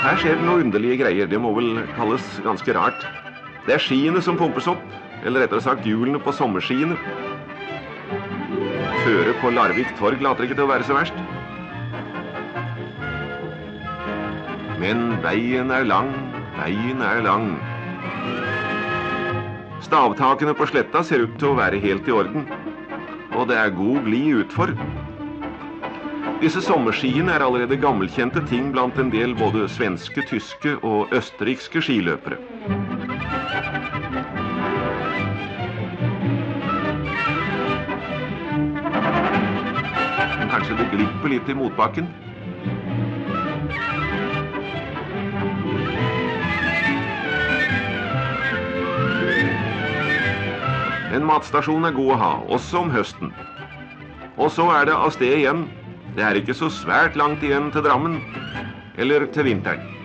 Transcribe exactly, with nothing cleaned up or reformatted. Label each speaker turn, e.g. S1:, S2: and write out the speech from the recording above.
S1: Her skjer det noen underlige greier, det må vel kalles ganske rart. Det er skiene som pumpes opp, eller rettere sagt hjulene på sommerskiene. Føret på Larvik Torg later ikke til å være så verst. Men veien er lang, veien er lang. Stavtakene på sletta ser ut til å være helt i orden, og det er god glid utfor. Disse sommerskiene er allerede gammelkjente ting blant en del både svenske, tyske og østerrikske skiløpere. Men kanskje det glipper litt i motbakken? En matstasjon er god å ha, også om høsten. Og så er det av sted igjen. Det er ikke så svært langt igjen til Drammen, eller til vinteren.